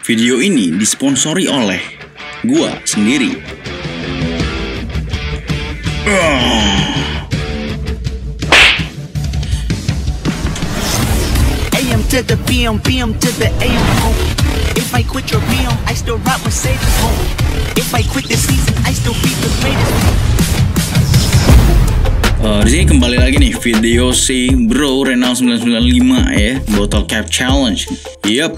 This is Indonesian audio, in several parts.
Video ini disponsori oleh gua sendiri. AM to the PM, PM to the AM. If I quit your PM, I still rock Mercedes home. If I quit this season, I still be the greatest. Di sini kembali lagi nih video si Bro Renal 995 ya, Bottle Cap Challenge. Yup.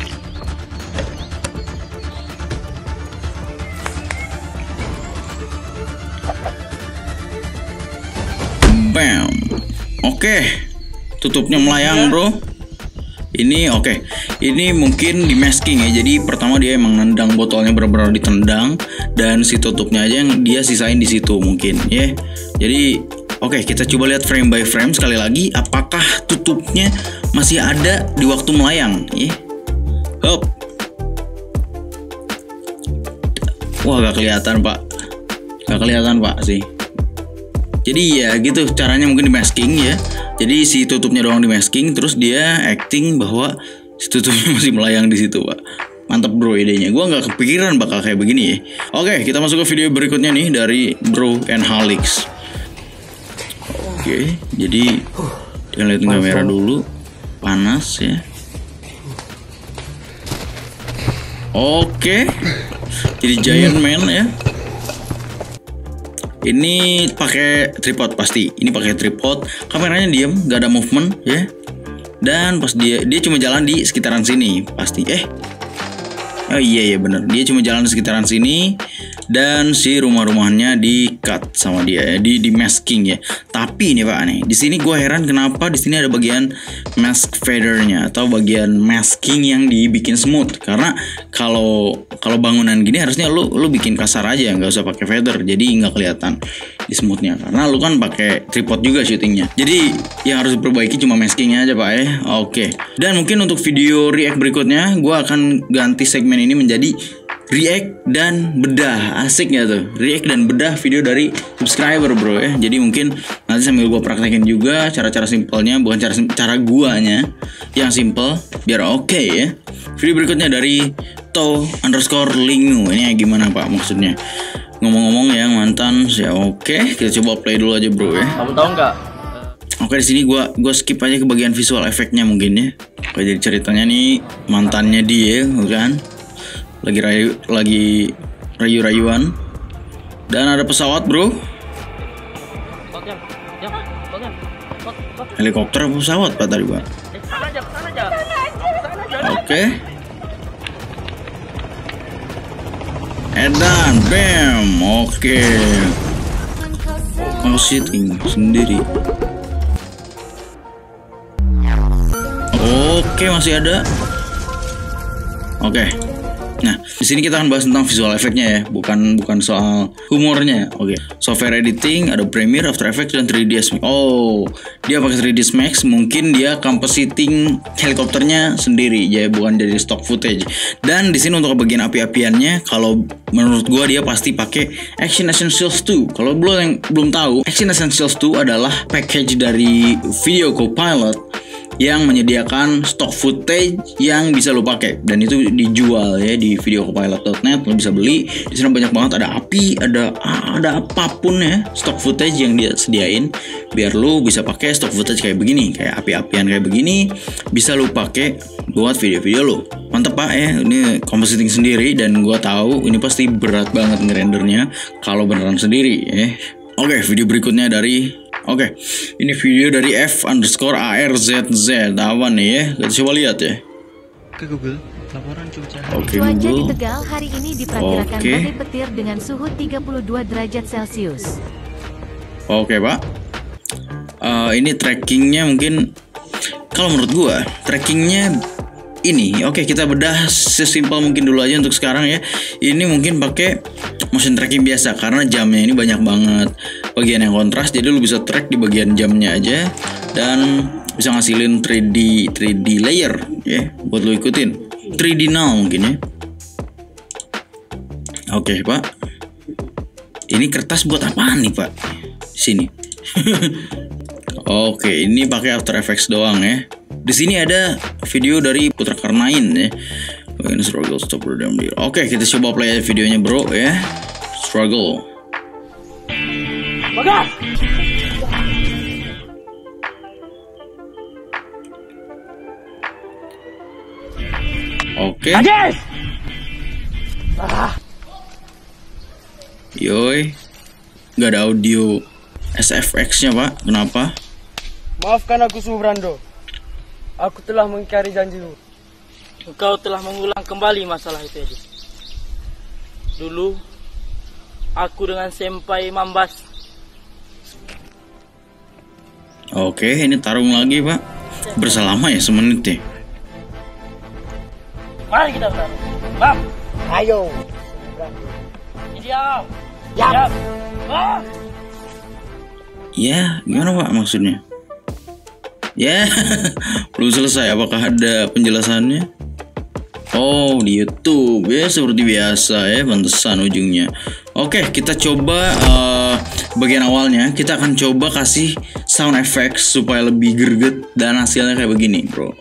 Bam. Oke. Tutupnya melayang, Bro. Ini oke. Ini mungkin di masking ya. Jadi pertama dia emang nendang botolnya benar-benar ditendang dan si tutupnya aja yang dia sisain di situ mungkin ya. Jadi oke, kita coba lihat frame by frame sekali lagi apakah tutupnya masih ada di waktu melayang ya. Hop. Wah, gak kelihatan, Pak. Gak kelihatan, Pak sih. Jadi ya gitu caranya mungkin di masking ya. Jadi si tutupnya doang di masking, terus dia acting bahwa si tutupnya masih melayang di situ, Pak. Mantap, Bro, idenya. Gua nggak kepikiran bakal kayak begini ya. Oke, kita masuk ke video berikutnya nih dari Bro and Halix. Oke, jadi kita lihat kamera dulu. Panas ya. Oke. Jadi Giant Man ya. Ini pakai tripod pasti. Ini pakai tripod. Kameranya diam, gak ada movement ya. Dan pas dia cuma jalan di sekitaran sini pasti. Oh iya bener. Dia cuma jalan di sekitaran sini dan si rumah-rumahnya di cut sama dia ya, di masking ya. Tapi ini Pak nih, di sini gue heran kenapa di sini ada bagian mask fadernya atau bagian masking yang dibikin smooth. Karena kalau bangunan gini harusnya lu bikin kasar aja, nggak usah pakai fader. Jadi nggak kelihatan di smoothnya. Karena lu kan pakai tripod juga syutingnya. Jadi yang harus diperbaiki cuma maskingnya aja Pak ya. Oke. Dan mungkin untuk video react berikutnya gue akan ganti segmen ini menjadi react dan bedah. Asik gak tuh? React dan bedah video dari subscriber, Bro ya. Jadi mungkin nanti sambil gue praktekin juga cara-cara simpelnya, bukan cara guanya yang simple biar oke ya. Video berikutnya dari To_Lingu. Ini gimana Pak maksudnya? Ngomong-ngomong yang mantan ya. Oke, kita coba play dulu aja, Bro ya. Kamu tahu nggak? Oke, di sini gua skip aja ke bagian visual efeknya mungkin ya. Oke, jadi ceritanya nih mantannya dia kan lagi rayu-rayuan dan ada pesawat, Bro. Helikopter apa pesawat Pak tadi, Pak? Oke. Edan, bam. Oke. Shooting sendiri. Oke, masih ada. Oke. Nah, di sini kita akan bahas tentang visual efeknya ya, bukan soal humornya. Oke. Software editing ada Premiere, After Effects dan 3ds Max. Oh, dia pakai 3ds Max, mungkin dia compositing helikopternya sendiri ya, bukan dari stock footage. Dan di sini untuk bagian api-apiannya, kalau menurut gua dia pasti pakai Action Essentials 2. Kalau belum tahu, Action Essentials 2 adalah package dari Video Copilot yang menyediakan stock footage yang bisa lo pakai dan itu dijual ya di videocopilot.net. Lo bisa beli di sana, banyak banget, ada api, ada apapun ya stock footage yang dia sediain biar lo bisa pakai stock footage kayak begini, kayak api-apian kayak begini bisa lo pakai buat video-video lo. Mantep Pak ya, ini compositing sendiri dan gua tahu ini pasti berat banget ngerendernya kalau beneran sendiri ya. Oke, video berikutnya dari ini video dari F_ARZZ. Apa nih ya? Kita coba lihat ya. Ke Google, laporan cuaca. Oke, Cuaca di Google. Tegal hari ini diperkirakan badai petir dengan suhu 32 derajat Celcius. Oke, Pak. Ini trackingnya mungkin, kalau menurut gua trackingnya ini. Oke, kita bedah sesimpel mungkin dulu aja untuk sekarang ya. Ini mungkin pakai motion tracking biasa karena jamnya ini banyak banget bagian yang kontras, jadi lu bisa track di bagian jamnya aja dan bisa ngasilin 3D layer ya buat lu ikutin. 3D now mungkin ya. Oke, Pak. Ini kertas buat apaan nih, Pak? Sini. Oke, ini pakai After Effects doang ya. Di sini ada video dari Putra Karnain ya. Ini struggle stop redeem deal. Oke, kita coba play videonya bro ya. Struggle. Bagas. Oke. Ajis. Yoi. Gak ada audio SFX-nya pak. Kenapa? Maafkan aku Subrando. Aku telah mengingkari janjimu. Engkau telah mengulang kembali masalah itu, Edi. Dulu aku dengan Senpai Mambas. Oke, ini tarung lagi pak. Berselama ya semenit ya. Mari kita bertarung. Bam. Ayo. Ideal. Ya. Ah. Ya, gimana pak maksudnya? Ya, belum selesai. Apakah ada penjelasannya? Oh, di YouTube ya seperti biasa ya, pantesan ujungnya. Oke, kita coba bagian awalnya. Kita akan coba kasih sound effects supaya lebih greget dan hasilnya kayak begini, bro.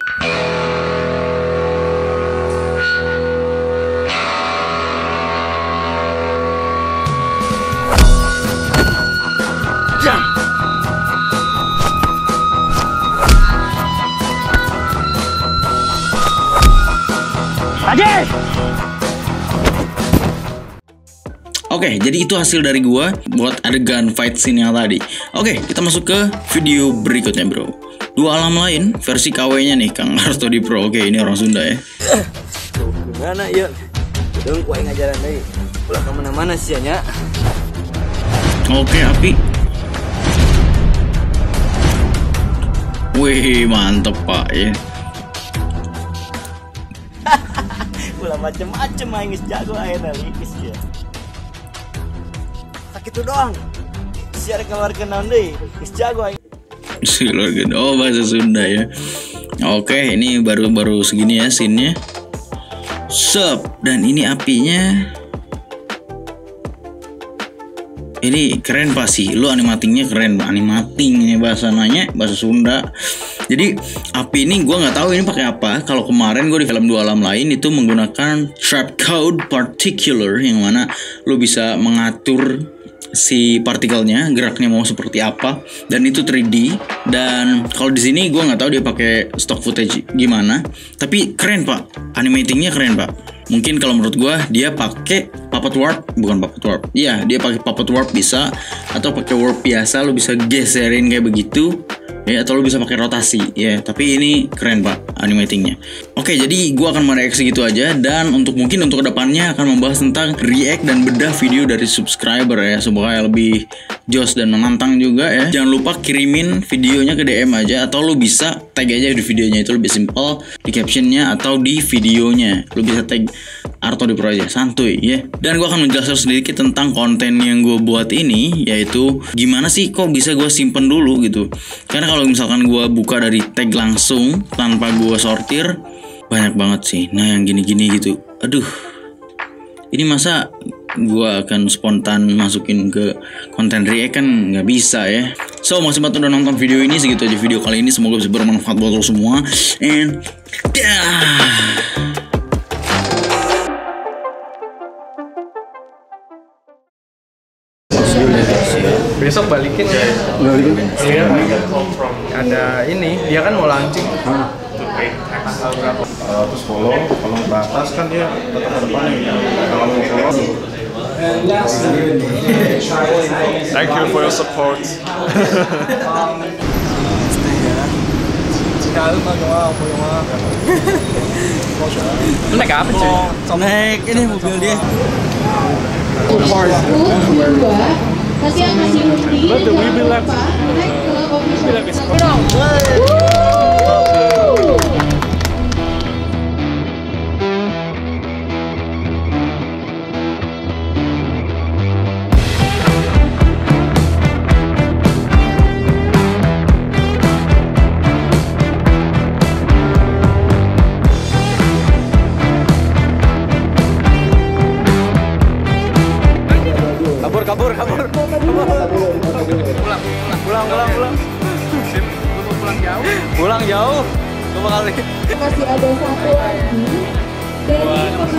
Oke, jadi itu hasil dari gua buat adegan fight scene yang tadi. Oke, kita masuk ke video berikutnya, bro. Dua alam lain versi KW-nya nih, Kang Artodi Pro. Oke, ini orang Sunda ya. Gimana ya? Dong kuai ngajaran deui. Ulah ka mana-mana sia nya. Oke, api. Wih, mantep pak ya. Ulah macem-macem aing geus jago ayeuna geus ya. Sakitu doang. Siar keluarkeun naon deui? Geus jago aing. Oh, bahasa Sunda ya. Oke, ini baru segini ya scene-nya. Sup, dan ini apinya. Ini keren pasti. Lu animatingnya keren, animating ini bahasanya bahasa Sunda. Jadi api ini gue nggak tahu ini pakai apa. Kalau kemarin gue di film Dua Alam Lain itu menggunakan trap code particular yang mana lu bisa mengatur si partikelnya geraknya mau seperti apa dan itu 3D. Dan kalau di sini gue nggak tahu dia pakai stock footage gimana, tapi keren pak, animatingnya keren pak. Mungkin kalau menurut gue dia pakai puppet warp, bukan puppet warp. Iya, dia pakai puppet warp bisa, atau pakai warp biasa lu bisa geserin kayak begitu. Ya, atau lu bisa pakai rotasi ya, tapi ini keren pak animatingnya. Oke, jadi gua akan mereaksi gitu aja, dan mungkin untuk kedepannya akan membahas tentang react dan bedah video dari subscriber ya, supaya lebih jos dan menantang juga ya. Jangan lupa kirimin videonya ke DM aja, atau lu bisa tag aja di videonya, itu lebih simpel, di captionnya atau di videonya lu bisa tag Artodi Pro aja, santuy ya. Dan gua akan menjelaskan sedikit tentang konten yang gue buat ini, yaitu gimana sih kok bisa gue simpen dulu gitu. Karena kalau misalkan gue buka dari tag langsung tanpa gue sortir, banyak banget sih. Nah yang gini-gini gitu, aduh, ini masa gue akan spontan masukin ke konten react kan nggak bisa ya. So, makasih banget udah nonton video ini. Segitu aja video kali ini, semoga bisa bermanfaat buat lo semua. And besok balikin ya. Iya. Ada ini, dia kan mau launching. Tanggal berapa? Terus follow, kalau ke atas kan dia tetap ke depan nih. Kalau mau follow. Thank you for your support. Lu naik apa cuy? Naik ini mobil dia. Nanti yang kasih bukti jangan lupa naik ke official. Kabur. Pulang. Pulang jauh. 2 kali. Masih ada satu lagi dari